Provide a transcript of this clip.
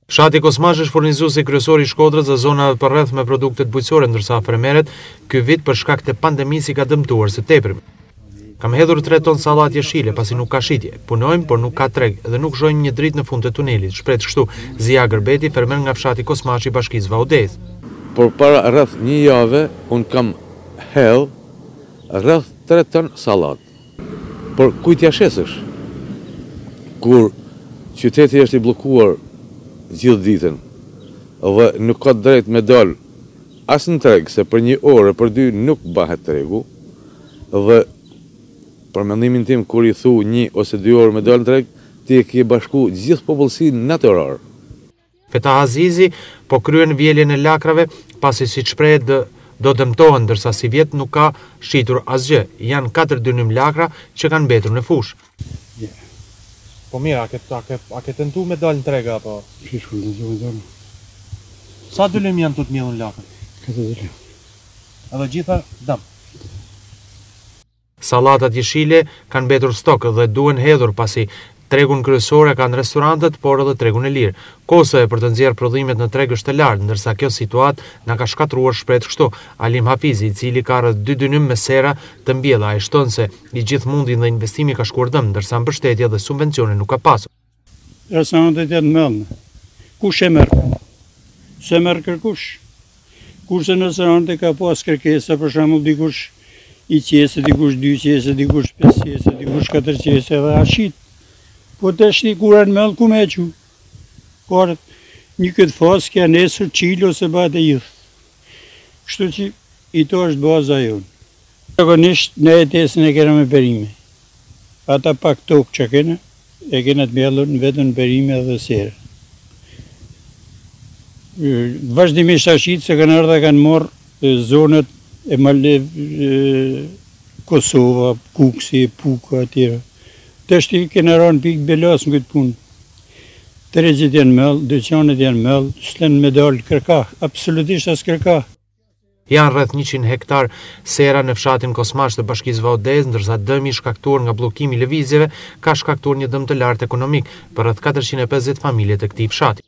Fshati Kosmash është furnizuesi kryesor i Shkodrës dhe zonave përreth me produktet bujqësore, ndërsa afërmeret ky vit për shkak të pandemisë ka dëmtuar së tepërmi. Kam hedhur 3 ton sallat jeshile pasi nuk ka shitje. Punojmë, por nuk ka treg dhe nuk zhojmë një dritë në fund të tunelit. Shpret kështu Zia Gërbeti, fermer nga fshati Kosmash i bashkisë Vaudez. Por para rreth një jave unë kam hedh rreth 3 ton sallat. Por kujt ja shesësh? Kur qyteti është i bllokuar gjithë ditën dhe nuk ka drejt me dal as në treg, se për 1 orë, për 2 nuk bahet tregu, dhe për mendimin tim kur i thu 1 ose 2 orë me dal në treg, ti e ke bashku gjithë popullsinë natyror. Feta Azizi po kryen vjeljen e lakrave, pasi siç shprehet do dëmtohen, ndërsa si vjet nuk ka shitur asgjë. Janë 4 dynim lakra që kanë mbetur në fushë. Po mirë, a ke tentu me dalë në treg apo? Sa dylim janë të mbjellën lakra? 4 dylim. Edhe gjitha dëm. Sallatat jeshile kanë mbetur stok dhe duhen hedhur pasi tregun kryesor e kanë restorantet, por edhe tregun e lirë. Kosa për të nxjerrë prodhimet në treg është e lartë, ndërsa kjo situatë na ka shkatruar shpejt kështu. Alim Hafizi, i cili ka rreth 2 dynim me sera të mbjella, ai shton se i gjithë mundi dhe investimi ka shkuar dëm, ndërsa mbështetja dhe subvencione nuk ka pasur. Restorantet janë mëllë. Kush e merr? Se merr kërkush. Kurse në restorante ka pas kërkesa, për shembull dikush i qese, dikush 2 qese, dikush 5 qese, dikush 4 qese dhe ashit. Po të shti kur në mëllë ku me që. Korët, një këtë fasë kja nesër qilo se bëhet e gjithë. Kështu që i to është baza jonë. Zakonisht në ETS-ën e kena me perime. Ata pak tokë që kena, e kena të mbjellur në vetën perime dhe sere. Vazhdimisht ashit se kanë ardha kanë morë zonët e Malev, Kosova, Kuksi, Puka, atyra. Të shti kena ranë pikë belas në këtë punë. Tregjet janë mëllë, dyqanet janë mëllë, s'len me dalë kërkah, absolutisht as kërkah. Janë rreth 100 hektar sera në fshatin Kosmash të bashkisë Vaudez, ndërsa dëmi shkaktuar nga bllokimi i lëvizjeve ka shkaktuar një dëm të lartë ekonomik për rreth 450 familje të këtij fshati.